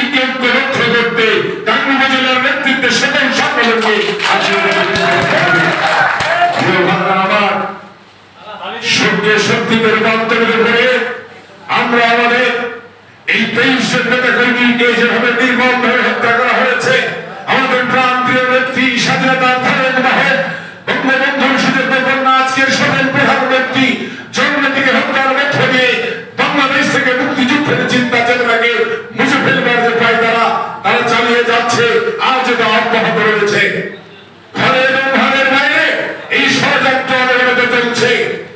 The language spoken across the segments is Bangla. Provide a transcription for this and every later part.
লীগকে রক্ষা করতে গাংনী উপজেলার নেতৃত্বে সকল সকলকে আমার শক্তিতে রূপান্তরিত করে আমরা আমাদের এই 23 নেতা কর্মীকে যেভাবে নির্মমভাবে হত্যা করা হয়েছে, আমাদের প্রান্তীয় নেত্রী স্বাধীনতার বঙ্গবন্ধুর সুযোগ্য কন্যা আজকের সকল প্রধান নেত্রী জননেত্রীকে হত্যার মধ্য দিয়ে বাংলাদেশ থেকে মুক্তিযুদ্ধের চিন্তা চেতনাকে মুছে ফেলবার যে পায় তারা চালিয়ে যাচ্ছে, আজ এটা অব্যাহত রয়েছে। ঘরে এবং ঘরের বাইরে এই ষড়যন্ত্র অবলম্বিত চলছে।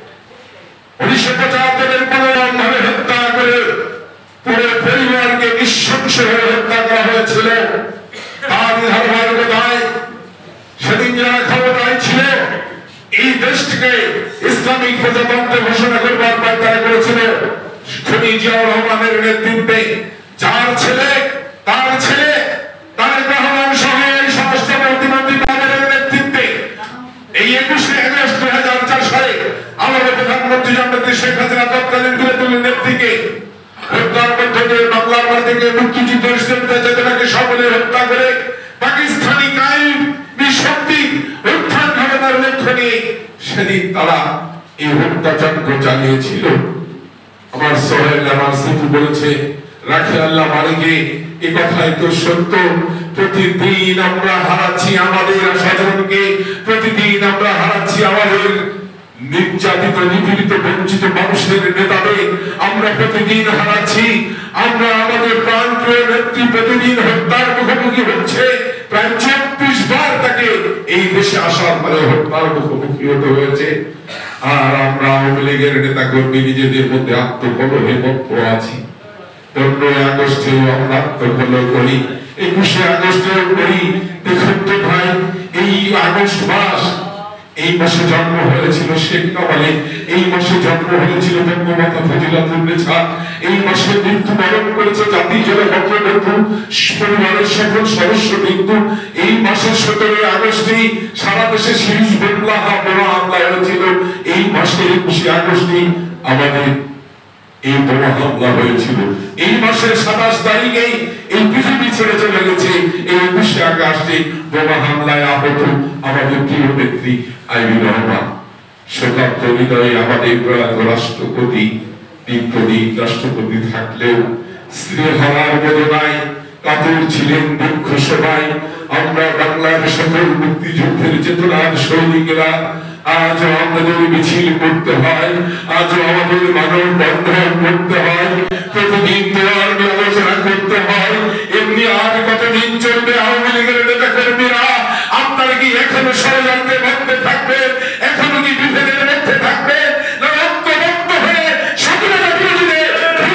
1975-এর মনোরমভাবে হত্যা করে পুরো পরিবারকে নৃশংস হয়ে হত্যা করা হয়েছিল। তার ধারাবাহিকতায় সেদিন যারা ক্ষমতায় ছিল এই দেশটিকে ইসলামিক প্রজাতন্ত্র ঘোষণা করবার পায়তারা করেছিল খুনি জিয়াউর রহমানের নেতৃত্বে। যার ছেলে তারেক রহমান সহ স্বরাষ্ট্র প্রতিমন্ত্রী বাবরের নেতৃত্বে এই 21শে আগস্ট 2004 সালে আমাদের প্রধানমন্ত্রী জননেত্রী শেখ হাসিনা তৎকালীন তুলে নেত্রীকে হত্যার মধ্য দিয়ে বাংলার মাটি থেকে মুক্তিযুদ্ধের চেতনাকে সকলে হত্যা করে পাকিস্তানি কায়েমি শক্তি উত্থান ঘটনার লক্ষ্য নিয়ে সেদিন তারা এই হত্যাযজ্ঞ চালিয়েছিল। আমার সোহেল আমার সিফু বলেছে রাখে আল্লাহ মালিকে, এই কথাই তো সত্য। প্রতিদিন আমরা হারাচ্ছি আমাদের স্বজনকে, প্রতিদিন আমরা হারাচ্ছি আমাদের নির্যাতিত নিপীড়িত বঞ্চিত মানুষের নেতাদের, আমরা প্রতিদিন হারাচ্ছি। আমরা আমাদের প্রান্তীয় নেত্রী প্রতিদিন হত্যার মুখোমুখি হচ্ছে। প্রায় 24 বার তাকে এই দেশে আসার পরে হত্যার মুখোমুখি হতে হয়েছে। আর আমরা আওয়ামী লীগের নেতা কর্মী নিজেদের মধ্যে আত্মকলহে মত্ত আছি। 15 আগস্টে আমরা আত্মকলহ করি, 21শে আগস্টেও করি। দেখুন তো ভাই, এই আগস্ট মাস, এই মাসে জন্ম হয়েছিল শেখ কামালে, এই মাসে জন্ম হয়েছিল বঙ্গমাতা ফজিলাতুন্নেছা, এই মাসে মৃত্যুবরণ করেছে জাতি জেলা বঙ্গবন্ধু পরিবারের সকল সদস্য বিন্দু। এই মাসের 17 আগস্টে সারা দেশে সিরিজ বোমা হামলা হয়েছিল। এই মাসের 21শে আগস্টে আমাদের এই বোমা হামলা হয়েছিল। এই মাসের 27 তারিখে এই পৃথিবী ছেড়ে চলে গেছে। এই 21শে আগস্টে বোমা হামলায় আহত আমাদের প্রিয় নেত্রী আইবি রহমান। শোকার্ত হৃদয়ে আমাদের প্রয়াত রাষ্ট্রপতি দীর্ঘদিন রাষ্ট্রপতি থাকলেও স্ত্রী হারার বেদনায় কাতর ছিলেন দুঃখ সবাই। আমরা বাংলার সকল মুক্তিযুদ্ধের চেতনার সৈনিকেরা আজ আমাদের মিছিল করতে হয়, আজ আমাদের মানববন্ধন করতে হয়, প্রতিদিন দেওয়ার আলোচনা করতে হয়। এমনি আর কতদিন চলবে আওয়ামী লীগের নেতা কর্মীরা? আপনারা কি এখনো ষড়যন্ত্রের মধ্যে থাকবেন? এখনো কি বিভেদের মধ্যে থাকবেন? না ঐক্যবদ্ধ হয়ে স্বাধীনতা বিরোধীদের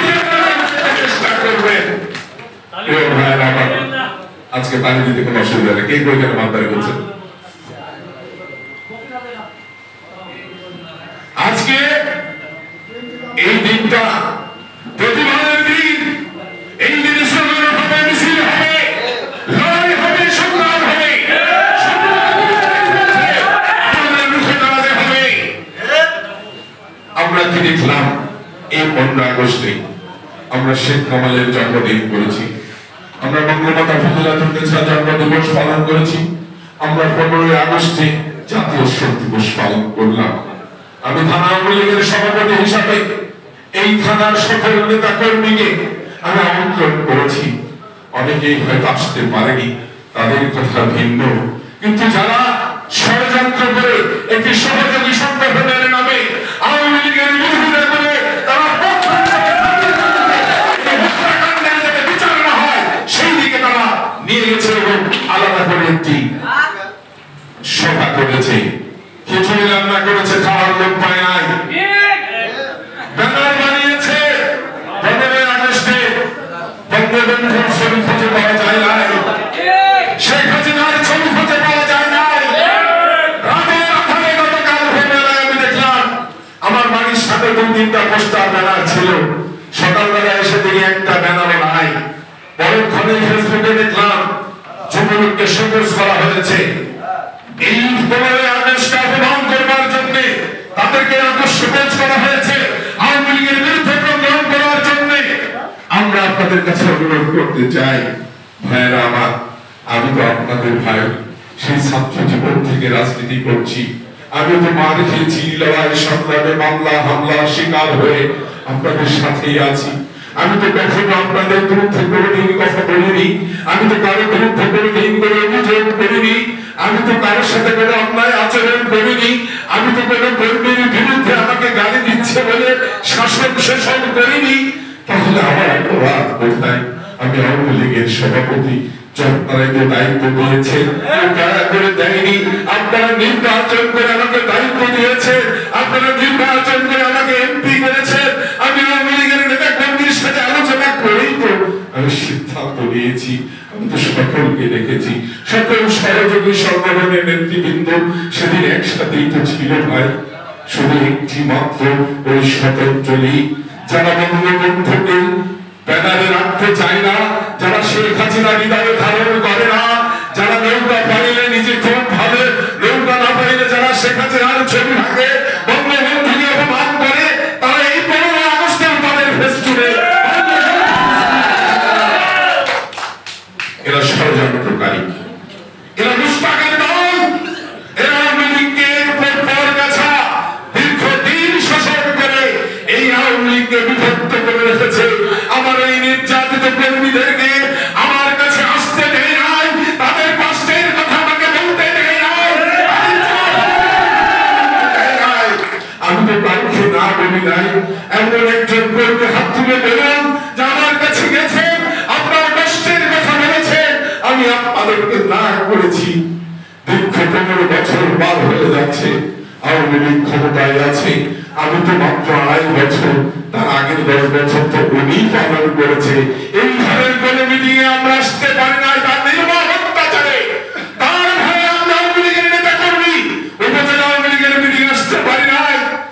চেষ্টা করবেন? আজকে পানি দিতে কোনো অসুবিধা নেই। কে কেন মানদারি করছেন? আজকে এই দিনটা প্রতিবাদের দিন। এই দিনে স্লোগান হবে, মিছিল হবে, লড়াই হবে, সংগ্রাম হবে, আমাদের মুখে দাঁড়াতে হবে। আমরা কি দেখলাম এই 15 আগস্টে আমরা শেখ কামালের জন্মদিন করেছি, আমরা বঙ্গমাতা ফজিলাতুন্নেছা জন্ম দিবস পালন করেছি, আমরা 15 আগস্টে জাতীয় শোক দিবস পালন করলাম। আমি থানা আওয়ামী লীগের সভাপতি হিসাবে এই থানার সকল নেতা কর্মীকে আমি আমন্ত্রণ করেছি। অনেকেই হয়তো আসতে পারেনি, তাদের কথা ভিন্ন, কিন্তু যারা ষড়যন্ত্র করে একটি সহযোগী সংগঠনের নামে আওয়ামী লীগের বিরোধিতা করে তারা বিচার না হয় সেই দিকে তারা নিয়ে গেছে এবং আলাদা করে একটি সভা করেছে, খিচুড়ি রান্না করেছে, খাওয়ার লোক পায় নাই, ব্যানার বানিয়েছে। 15 আগস্টে বঙ্গবন্ধুর ছবি খুঁজে পাওয়া যায় নাই, শেখ হাসিনার ছবি খুঁজে পাওয়া যায় নাই। রাতের আধারে গতকাল ভোরবেলায় আমি দেখলাম আমার বাড়ির সাথে 2-3টা পোস্টার ব্যানার ছিল, সকালবেলা এসে দেখি একটা ব্যানারও নাই। পরক্ষণে ফেসবুকে দেখলাম যুবলীগকে সবুজ করা হয়েছে। এই 15 আগস্টকে অপমান করবার জন্য তাদেরকে সবুজ করা হয়েছে, আওয়ামী লীগের বিরুদ্ধে প্রোগ্রাম করার জন্য। আমরা আপনাদের কাছে অনুরোধ করতে চাই, ভাইয়েরা আমার, আমি তো আপনাদের ভাই, সেই ছাত্র জীবন থেকে রাজনীতি করছি। আমি তো মার খেয়েছি, লড়াই সংগ্রামে মামলা হামলা শিকার হয়ে আপনাদের সাথেই আছি। আমি তো কখনো আপনাদের বিরুদ্ধে কোনোদিন কথা বলিনি, আমি তো কারো বিরুদ্ধে কোনোদিন কোনো অভিযোগ করিনি, আমি তো কারোর সাথে কোনো অন্যায় আচরণ করিনি, আমি তো কোনো কর্মীর বিরুদ্ধে আমাকে গালি দিচ্ছে বলে শাসন শোষণ করিনি। তাহলে আমার অপরাধ কোথায়? আমি আওয়ামী লীগের সভাপতি, আপনারা যে দায়িত্ব দিয়েছেন দয়া করে দেয়নি। আপনারা নির্বাচন করে আমাকে দায়িত্ব দিয়েছেন, আপনারা নির্বাচন করে আমাকে এমপি করেছেন। আমি আওয়ামী লীগের নেতা কর্মীর সাথে আলোচনা করেই তো আমি সিদ্ধান্ত নিয়েছি। আমি তো সকলকে দেখেছি, সকল সহযোগী সংগঠনের নেতৃবৃন্দ সেদিন একসাথেই তো ছিল ভাই। শুধু একটি মাত্র ওই স্বতন্ত্র লীগ যারা বঙ্গবন্ধুকে ব্যানারে রাখতে চায় না, যারা শেখ হাসিনা হৃদয়ে ধারণ করে না, যারা নৌকা পাইলে নিজে খুব ভাবে, নৌকা না পাইলে যারা শেখ হাসিনার ছবি থাকে, বঙ্গবন্ধুকে অপমান করে, তারা এই 15 আগস্টে তাদের ফেস্টুনে এরা ষড়যন্ত্রকারী, এরা মুস্তাকের দল, এরা আওয়ামী লীগকে পর গাছা দীর্ঘদিন শোষণ করে এই আওয়ামী লীগকে বিভক্ত করে রেখেছে। আমার এই নির্যাতিত কর্মীদেরকে আমার কাছে আসতে দেয় নাই, তাদের কষ্টের কথা আমাকে বলতে দেয় নাই। আমি তো কাউকে না বলি নাই। এমন একজন কর্মী হাত তুলে বলুন যে আমার কাছে গেছে, আপনার কষ্টের কথা বলেছে, আমি আপনাদেরকে না করেছি। দীর্ঘ 15 বছর পার হয়ে যাচ্ছে, আওয়ামী লীগ ক্ষমতায় আছে। আমি তো মাত্র 2.5 বছর, তার আগের 10 বছর তো উনি পালন করেছে। এই ধরনের কোন মিটিং এ আমরা আসতে পারি না, তার নির্মম অত্যাচারে তার ভয়ে আমরা আওয়ামী লীগের নেতা কর্মী উপজেলা আওয়ামী লীগের মিটিং আসতে পারি না।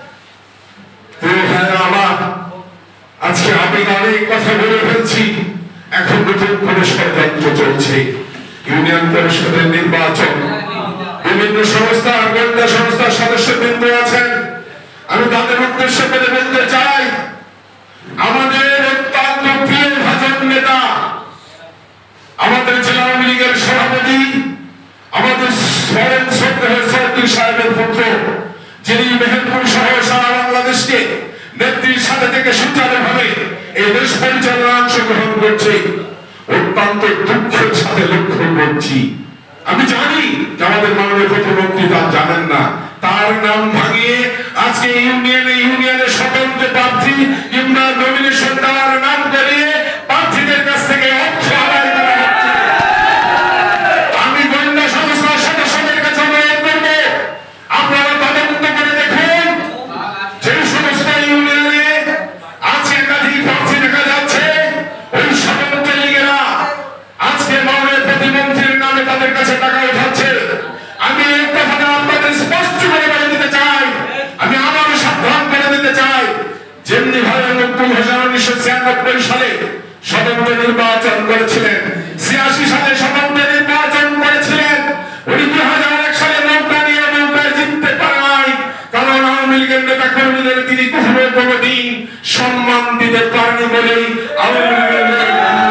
আমার আজকে আমি অনেক কথা বলে ফেলছি, এখন নতুন করে ষড়যন্ত্র চলছে। ইউনিয়ন পরিষদের নির্বাচন, বিভিন্ন সংস্থা, গোয়েন্দা সংস্থার সদস্যবৃন্দ আছেন, আমি তাদের উদ্দেশ্য করে বলতে চাই, আমাদের অত্যন্ত প্রিয় ভাজন নেতা, আমাদের জেলা আওয়ামী লীগের সভাপতি, আমাদের স্মরণ শ্রদ্ধেয় চৌধুরী সাহেবের পুত্র, যিনি মেহেরপুর সহ সারা বাংলাদেশকে নেত্রীর সাথে থেকে সুচারুভাবে এই দেশ পরিচালনা অংশগ্রহণ করছে, অত্যন্ত দুঃখের সাথে লক্ষ্য করছি। আমি জানি যে আমাদের মাননীয় প্রধানমন্ত্রী তা জানেন না, তার নাম ভাঙিয়ে আজকে ইউনিয়নে স্বতন্ত্র প্রার্থী কিংবা নমিনেশন দেওয়ার নাম করিয়ে প্রার্থীদের কাছ থেকে অর্থ আদায় করা হচ্ছে। আমি গোয়েন্দা সংস্থার সদস্যদের কাছে অনুরোধ করব, আপনারা তদন্ত করে দেখুন যে সমস্ত ইউনিয়নে আজকে একাধিক প্রার্থী দেখা যাচ্ছে, ওই স্বতন্ত্র লীগেরা আজকে মাননীয় প্রতিমন্ত্রীর নামে তাদের কাছে টাকা উঠাচ্ছে। আমি এই কথাটা আপনাদের স্পষ্ট করে বলে দিতে চাই, আমি আবারও সাবধান করে দিতে চাই, যেমনি ভাবে 1996 সালে স্বতন্ত্র নির্বাচন করেছিলেন, 86 সালে স্বতন্ত্র নির্বাচন করেছিলেন, উনি 2001 সালে নৌকা নিয়ে নৌকায় জিততে পারে নাই, কারণ আওয়ামী লীগের নেতা কর্মীদের তিনি কখনো কোনোদিন সম্মান দিতে পারেনি বলেই আওয়ামী লীগের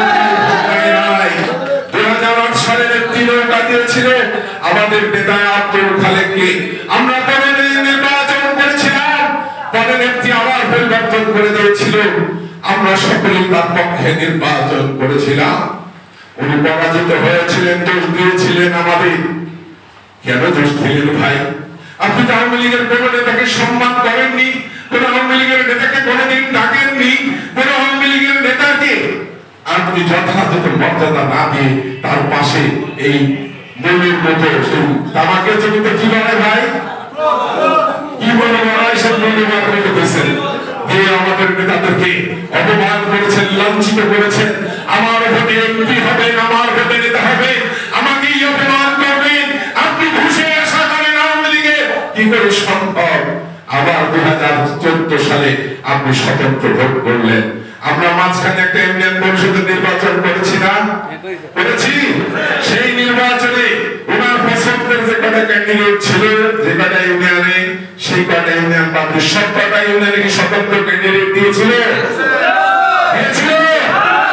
2008 সালে নেত্রী নৌকা দিয়েছিল আমাদের নেতা আব্দুল খালেককে। আমরা পরে নির্বাচন করেছিলাম, পরে নেত্রী আবার পরিবর্তন করে দিয়েছিল, আমরা সকলেই তার পক্ষে নির্বাচন করেছিলাম। উনি পরাজিত হয়েছিলেন, দোষ দিয়েছিলেন আমাদের। কেন দোষ দিলেন ভাই? আপনি তো আওয়ামী লীগের কোন নেতাকে সম্মান করেননি, কোন আওয়ামী লীগের নেতাকে কোনদিন ডাকেননি, কোন আওয়ামী লীগের নেতাকে আপনি যথাযথ মর্যাদা না দিয়ে তার পাশে এই মূলের মতো তামাকের জমিতে কি বলে ভাই, কি বলে সব মূল্যবান করে দিয়েছেন, আমাদের নেতাদেরকে অপমান করেছেন, লাঞ্ছিত করেছেন। আমার ভোটে এমপি হবেন, আমার ভোটে নেতা হবে, আমাকেই অপমান করবেন, আপনি ঘুষে আশা করেন আওয়ামী লীগের, কি করে সম্ভব? আবার 2014 সালে আপনি স্বতন্ত্র ভোট করলেন। আমরা মাঝখানে একটা ইউনিয়ন পরিষদের নির্বাচন করেছি না, করেছি? সেই নির্বাচনে ওনার পছন্দের যে কটা ক্যান্ডিডেট ছিল, যে কটা ইউনিয়নে, সেই কটা ইউনিয়ন বাদে সব কটা ইউনিয়নে কি স্বতন্ত্র ক্যান্ডিডেট দিয়েছিল? দিয়েছিল?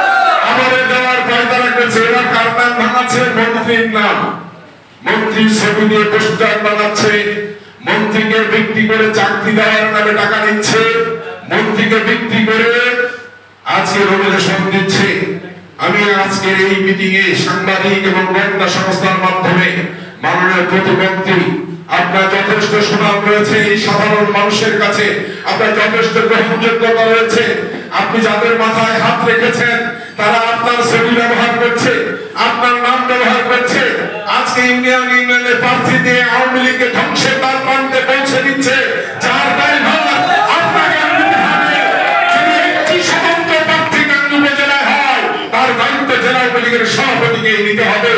করছে, এরা কার নাম ভাঙাচ্ছে? মন্ত্রীর নাম। মন্ত্রী ছবি দিয়ে পোস্টার বানাচ্ছে, মন্ত্রীকে বিক্রি করে চাকরি দেওয়ার নামে টাকা নিচ্ছে, মন্ত্রীকে বিক্রি করে আজকে নমিনেশন দিচ্ছে। আমি আজকের এই মিটিং এ সাংবাদিক এবং গোয়েন্দা সংস্থার মাধ্যমে মাননীয় প্রতিমন্ত্রী, আপনার যথেষ্ট সুনাম রয়েছে এই সাধারণ মানুষের কাছে, আপনার যথেষ্ট গ্রহণযোগ্যতা রয়েছে। আপনি যাদের মাথায় হাত রেখেছেন তারা আপনার ছবি ব্যবহার করছে, আপনার নাম ব্যবহার করছে। আজকে ইউনিয়নে প্রার্থী দিয়ে আওয়ামী লীগকে ধ্বংসের দ্বার প্রান্তে পৌঁছে দিচ্ছে। যার দায়ভার আপনাকে নিতে হবে। যদি একটি স্বতন্ত্র প্রার্থী গাংনী উপজেলায় হয়, তার দায়িত্ব জেলা আওয়ামী লীগের সভাপতিকে নিতে হবে।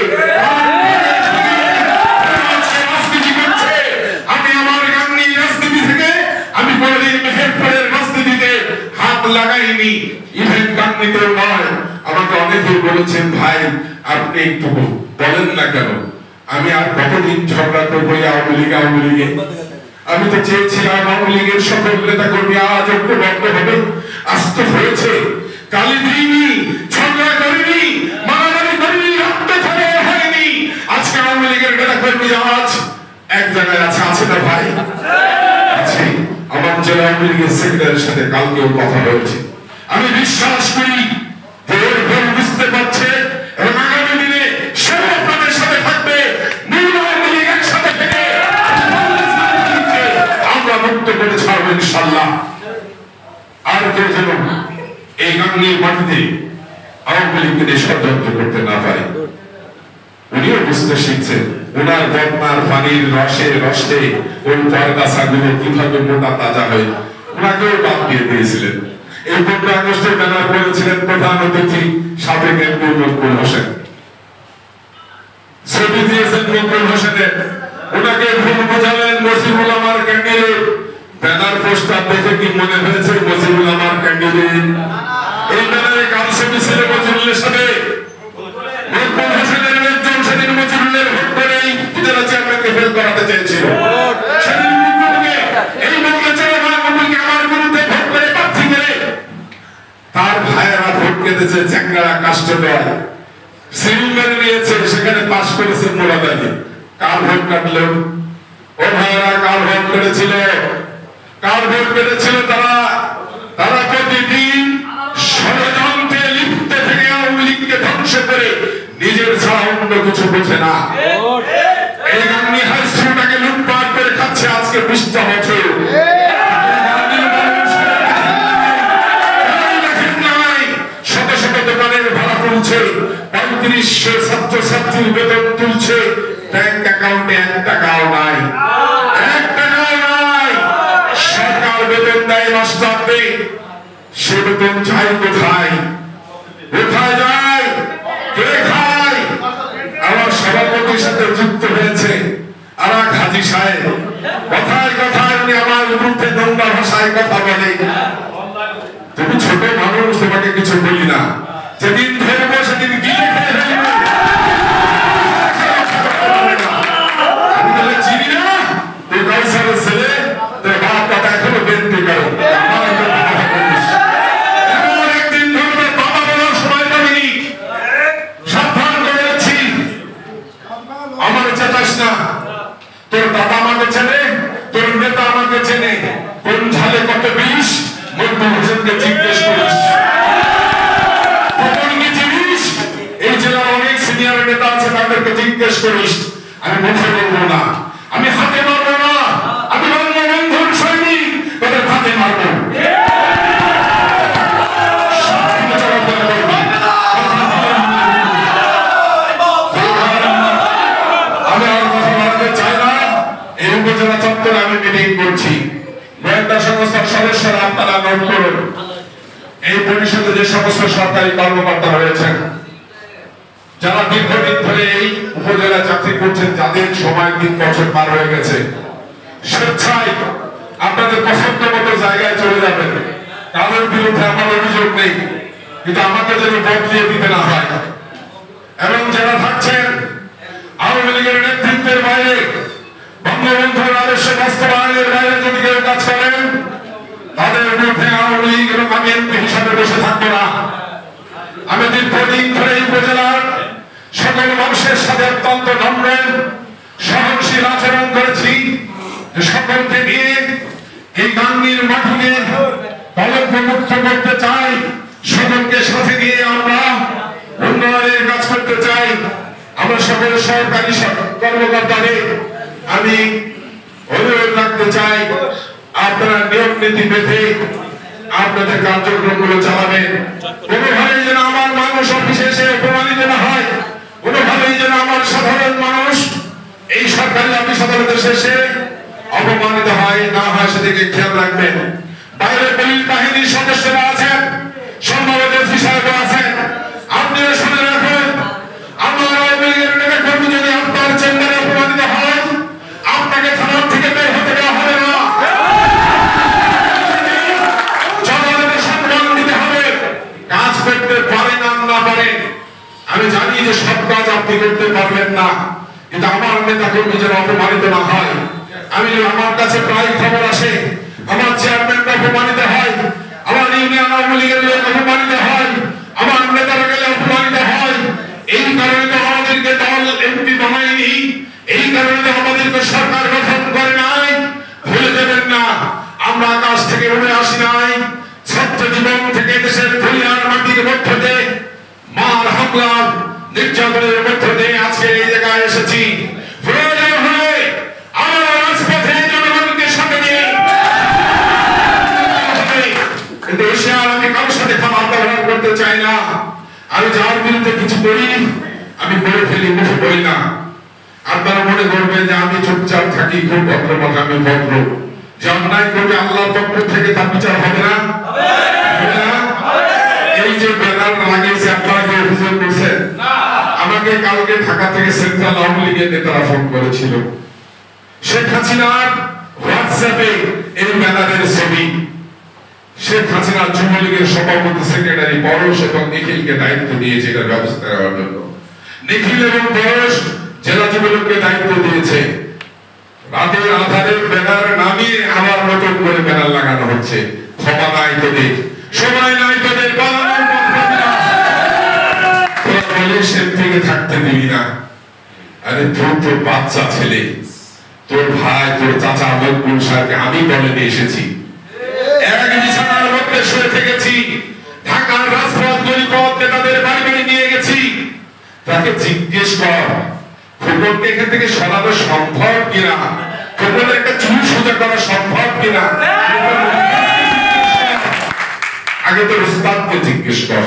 আমি আমার গাংনী রাজনীতি থেকে আমি কোনদিন মেহেরপুরের রাজনীতিতে হাত লাগাইনি, ইভেন গাংনীতেও নয়। আমাকে অনেকেই বলেছেন, ভাই আপনি একটু বলেন না কেন, আমি আর কতদিন ঝগড়া করবো আওয়ামী লীগে। আমি তো চেয়েছিলাম আওয়ামী লীগের সকল নেতা কর্মী আজ ঐক্যবদ্ধ হবে। আজ তো হয়েছে, কালি দিইনি, ঝগড়া করিনি, মারামারি করিনি, রক্ত খরচ হয়নি। আজকে আওয়ামী লীগের নেতা কর্মী আজ এক জায়গায় আছে না ভাই? আছে। আমার জেলা আওয়ামী লীগের সেক্রেটারির সাথে কালকেও কথা হয়েছে। আমি বিশ্বাস করি যে ওর ভুল বুঝতে পারছে এবং আগামী দিনে সে আপনাদের সাথে থাকবে। আওয়ামী লীগ একসাথে থেকে আমরা মুক্ত করে ছাড়বো ইনশাল্লাহ। আর কেউ যেন এই গাংনীর মাটিতে আওয়ামী লীগকে ষড়যন্ত্র করতে না পারে। উনিও বুঝতে শিখছেন, ওনার বন্যার পানির রসে ওই পরগাছাগুলো কিভাবে মোটা তাজা হয়, ওনাকেও বাদ দিয়ে দিয়েছিলেন। এই 15 আগস্টের ব্যানার করেছিলেন প্রধান অতিথি সাবেক এমপি খোকন হোসেন, ছবি দিয়েছেন খোকন হোসেনের, ওনাকে ভুল বোঝালেন মজিবুল আমার ক্যান্ডিডেট। ব্যানার পোস্টার দেখে কি মনে হয়েছে মজিবুল আমার ক্যান্ডিডেট? এই ব্যানারে কাল ছবি ছিল মজিবুলের সাথে। খোকন হোসেনের লোকজন সেদিন মজিবুলের ভোট করেই জেলা চেয়ারম্যানকে ফেল করাতে চেয়েছিল। সেদিন এই বাংলা চেয়ারম্যান আমার বিরুদ্ধে ভোট করে প্রার্থী করে তার ভাইয়েরা ভোট কেটেছে চ্যাংড়া কাস্টডার সিলভার নিয়েছে, সেখানে পাস করেছে মোলাদালি। কার ভোট কাটলো? ও ভাইয়েরা কার ভোট করেছিল? কার ভোট কেটেছিল? তারা প্রতিদিন ষড়যন্ত্রে লিপ্ত থেকে আওয়ামী লীগকে ধ্বংস করে নিজের ছাড়া অন্য কিছু বোঝে না। এই গাংনী হাই স্কুলটাকে লুটপাট করে খাচ্ছে আজকে 20টা বছর। শত শত দোকানের ভাড়া তুলছে, 3500 ছাত্রছাত্রীর বেতন তুলছে, ব্যাংক অ্যাকাউন্টে 1 টাকাও নাই, 1 টাকাও নাই। সরকার বেতন দেয় মাস্টারদের, সে বেতন যায় কোথায়? কোথায় যায়? কে খায়? আমার সভাপতির সাথে যুক্ত হয়েছে আর এক হাজী সাহেব, কথায় কথায় উনি আমার বিরুদ্ধে নোংরা ভাষায় কথা বলে। তুমি ছোট মানুষ, তোমাকে কিছু বলি না, যেদিন ধরবো সেদিন গিয়ে আমি বলে চিনি না, তুই কাউসারের ছেলে, তোর বাপ দাদা এখনো বেনতে করো। এমন একদিন ধরবে বাবা বলার সময় পাবিনি, সাবধান করে যাচ্ছি। আমার চেতাস না, তোর দাদা আমাকে চেনে, তোর নেতা আমাকে চেনে, কোন ঝালে কত বিষ মধ্য হোসেনকে জিজ্ঞেস করিস। এই জেলার অনেক সিনিয়র নেতা আছে, তাদেরকে জিজ্ঞেস করিস। আমি মুখে বলবো না, আমি হাতে মারবো না, আমি বঙ্গবন্ধুর সৈনিক, তাদের হাতে মারবো। আমি আর কথা বলতে চাই না। এই উপজেলা চত্বরে আমি মিটিং করছি, গোয়েন্দা সংস্থার সদস্যরা আপনারা নোট করুন। এই পরিষদে যে সমস্ত সরকারি কর্মকর্তা রয়েছেন, যারা দীর্ঘদিন ধরে এই উপজেলা চাকরি করছেন, যাদের সময় 3 বছর পার হয়ে গেছে, স্বেচ্ছায় আপনাদের পছন্দ মতো জায়গায় চলে যাবেন। কারোর বিরুদ্ধে আমার অভিযোগ নেই, কিন্তু আমাকে যেন বদলিয়ে দিতে না হয়। এবং যারা থাকছেন আওয়ামী লীগের নেতৃত্বের বাইরে, বঙ্গবন্ধুর আদর্শ বাস্তবায়নের বাইরে যদি কেউ কাজ করেন, তাদের বিরুদ্ধে আওয়ামী লীগ এবং আমি এমপি হিসাবে বসে থাকবো না। আমি দীর্ঘদিন ধরে এই উপজেলার সকল মানুষের সাথে অত্যন্ত নম্র সহনশীল আচরণ করেছি। সকলকে নিয়ে এই গাঙ্গির মাটিকে কলঙ্ক মুক্ত করতে চাই, সকলকে সাথে নিয়ে আমরা উন্নয়নের কাজ করতে চাই। আমরা সকল সরকারি কর্মকর্তাদের আমি অনুরোধ রাখতে চাই, আপনারা নিয়ম নীতি বেঁধে আপনাদের কার্যক্রমগুলো চালাবেন। কোনোভাবেই যেন আমার মানুষ অফিসে এসে অপমানিত না হয়, কোনোভাবেই যেন আমার সাধারণ মানুষ এই সরকারি অফিস আদালতে শেষে অপমানিত হয় না হয়, সেদিকে খেয়াল রাখবেন। বাইরে পুলিশ বাহিনীর সদস্যরা আছেন, সম্ভবত অফিসাররা আছেন, আপনিও শুনে রাখুন, আমার আওয়ামী লীগের নেতা কর্মী যদি আপনার চেম্বারে অপমানিত হয়, আপনাকে থানার থেকে বের হতে দেওয়া হবে না। জনগণের সম্মান দিতে হবে। কাজ করতে পারেন আর না পারেন, আমি জানি যে সব কাজ আপনি করতে পারবেন না, কিন্তু আমার নেতা কর্মী যেন অপমানিত না হয়। আমি আমার কাছে প্রায় খবর আসে, আমার চেয়ারম্যানরা অপমানিত হয়, আমার ইউনিয়ন আওয়ামী লীগের লোক অপমানিত হয়, আমার নেতারা গেলে অপমানিত হয়। এই কারণে তো আমাদেরকে দল এমপি বানায়নি, এই কারণে তো আমাদেরকে সরকার গঠন করে নাই। ভুলে যাবেন না, আমরা আকাশ থেকে উড়ে আসি নাই, ছাত্র জীবন থেকে দেশের দুনিয়ার মাটির মধ্য দিয়ে মার হামলা নির্যাতনের মধ্য দিয়ে আজকে এই জায়গায় এসেছি। প্রয়োজন হলে আমরা রাজপথে জনগণকে সাথে নিয়ে কিন্তু এসে আর আমি কারোর সাথে খারাপ ব্যবহার করতে চাই না। আমি যার বিরুদ্ধে কিছু করি আমি করে ফেলি, মুখে বলি না। আপনারা মনে করবেন যে আমি চুপচাপ থাকি, খুব ভদ্রমত, আমি ভদ্র। যে অন্যায় করবে আল্লাহর পক্ষ থেকে তার বিচার হবে না। এই যে ব্যানার লাগিয়েছে আপনারা কি অভিযোগ করছেন? আমাকে কালকে ঢাকা থেকে সেন্ট্রাল আওয়ামী লীগের নেতারা ফোন করেছিল, শেখ হাসিনার হোয়াটসঅ্যাপে এই ব্যানারের ছবি। শেখ হাসিনা যুবলীগের সভাপতি সেক্রেটারি পরশ এবং নিখিলকে দায়িত্ব দিয়েছে এটার ব্যবস্থা নেওয়ার জন্য। নিখিল এবং পরশ জেলা যুবলীগকে দায়িত্ব দিয়েছে। রাতের আধারে ব্যানার নামিয়ে আবার নতুন করে ব্যানার লাগানো হচ্ছে। ক্ষমা নাই তোদের, সময় নাই তোদের, পালানোর থেকে থাকতে দিবি না। আরে তোর তোর বাচ্চা ছেলে, তোর ভাই, তোর চাচা মকবুল সাহেবকে আমি বলে নিয়ে এসেছি। এক বিছানার মধ্যে শুয়ে থেকেছি, ঢাকার রাজপথ গলিপথ নেতাদের বাড়ি বাড়ি নিয়ে গেছি। তাকে জিজ্ঞেস কর খোকনকে এখান থেকে সরানো সম্ভব কিনা, খোকনের একটা চুল সোজা করা সম্ভব কিনা। আগে তো উস্তাদকে জিজ্ঞেস কর।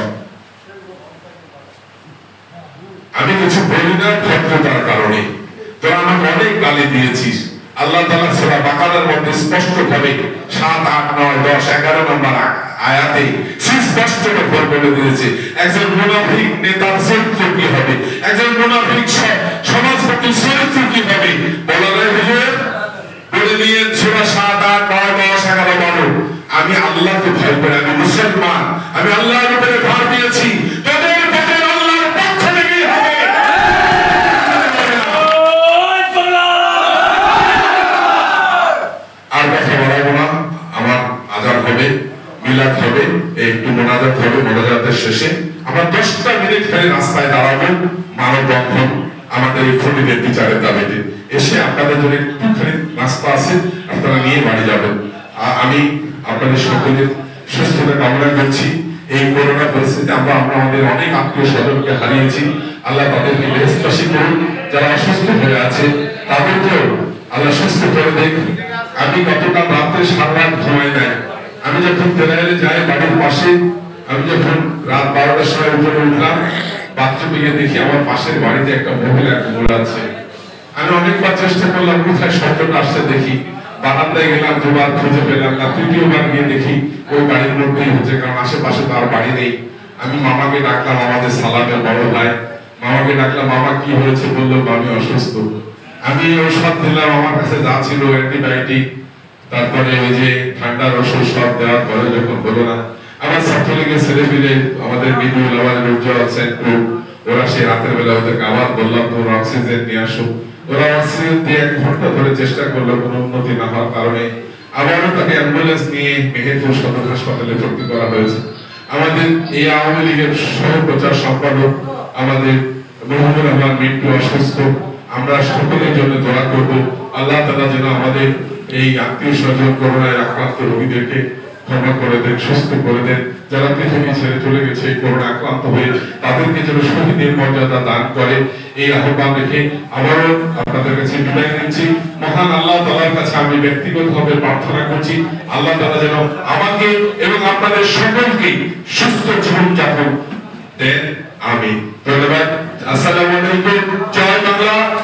আমি কিছু বলি না ভদ্রতার কারণে, তোরা আমাকে অনেক গালি দিয়েছিস। আল্লাহ তাআলা সূরা বাকারার মধ্যে স্পষ্ট ভাবে 7, 8, 9, 10, 11 নম্বর আয়াতে সুস্পষ্ট করে বলে দিয়েছে একজন মুনাফিক নেতার চরিত্র কি হবে, একজন মুনাফিক সমাজপতির চরিত্র কি হবে। বলা যায় হুজুর বলে নিয়ে সূরা 7, 8, 9, 10, 11, 12 আমি আল্লাহকে ভয় করি, আমি মুসলমান, আমি আল্লাহর উপরে ভার দিয়েছি। তোদের পথের আল্লাহর পক্ষ থেকেই হবে। আর কথা বলাবো না, আমার আজান হবে, মিলাদ হবে, একটু মোনাজাত হবে। মোনাজাতের শেষে আমরা 10টা মিনিট খালি রাস্তায় দাঁড়াবো, মানববন্ধন আমাদের এই খুনিদের বিচারের দাবিতে। এসে আপনাদের জন্য একটুখানি নাস্তা আছে, আপনারা নিয়ে বাড়ি যাবেন। আমি আপনাদের সকলের সুস্থতা কামনা করছি। এই করোনা পরিস্থিতিতে আমরা আমাদের অনেক আত্মীয় স্বজনকে হারিয়েছি। আল্লাহ তাদেরকে বেহেশতবাসী করুন। যারা অসুস্থ হয়ে আছে তাদেরকেও আল্লাহ সুস্থ করে দেন। আমি গতকাল রাত্রে সারা রাত ঘুমাই নাই। আমি যখন তেলাইলে যাই বাড়ির পাশে, আমি যখন রাত 12টার সময় উপরে উঠলাম, বাথরুমে গিয়ে দেখি আমার পাশের বাড়িতে একটা মহিলা ঘুমাচ্ছে। আমি অনেকবার চেষ্টা করলাম কোথায় শব্দটা আসছে দেখি, বারান্দায় গেলাম, দুবার খুঁজে পেলাম না, তৃতীয়বার গিয়ে দেখি ওই বাড়ির মধ্যেই হচ্ছে, কারণ আশেপাশে তার বাড়ি নেই। আমি মামাকে ডাকলাম, আমাদের সালামের বড় ভাই, মামাকে ডাকলাম, মামা কি হয়েছে? বললো আমি অসুস্থ। আমি ওষুধ দিলাম, আমার কাছে যা ছিল অ্যান্টিবায়োটিক, তারপরে ওই যে ঠান্ডার ওষুধ সব দেওয়ার পরে যখন হলো না, আমার ছাত্রলীগের ছেলে পেলে আমাদের বিদুল, আমাদের উজ্জ্বল আছেন, ওরা সেই রাতের বেলা ওদেরকে আবার বললাম তোমরা অক্সিজেন নিয়ে আসো। ওরা অক্সিজেন দিয়ে 1 ঘন্টা ধরে চেষ্টা করলো, কোনো উন্নতি না হওয়ার কারণে আবারও তাকে অ্যাম্বুলেন্স নিয়ে মেহেরপুর সদর হাসপাতালে ভর্তি করা হয়েছে। আমাদের এই আওয়ামী লীগের সহ প্রচার সম্পাদক আমাদের মোহাম্মদ রহমান মিন্টু অসুস্থ, আমরা সকলের জন্য দোয়া করব আল্লাহ তাআলা যেন আমাদের এই আত্মীয় স্বজন করোনায় আক্রান্ত রোগীদেরকে ক্ষমা করে দেন, সুস্থ করে দেন। যারা পৃথিবী ছেড়ে চলে গেছে করোনা আক্রান্ত হয়ে, তাদেরকে যেন শহীদের মর্যাদা দান করে, এই আহ্বান রেখে আবারও আপনাদের কাছে বিদায় নিচ্ছি। মহান আল্লাহ তাআলার কাছে আমি ব্যক্তিগতভাবে প্রার্থনা করছি আল্লাহ তাআলা যেন আমাকে এবং আপনাদের সকলকে সুস্থ জীবনযাপন দেন। আমিন। ধন্যবাদ। আসসালামু আলাইকুম। জয় বাংলা।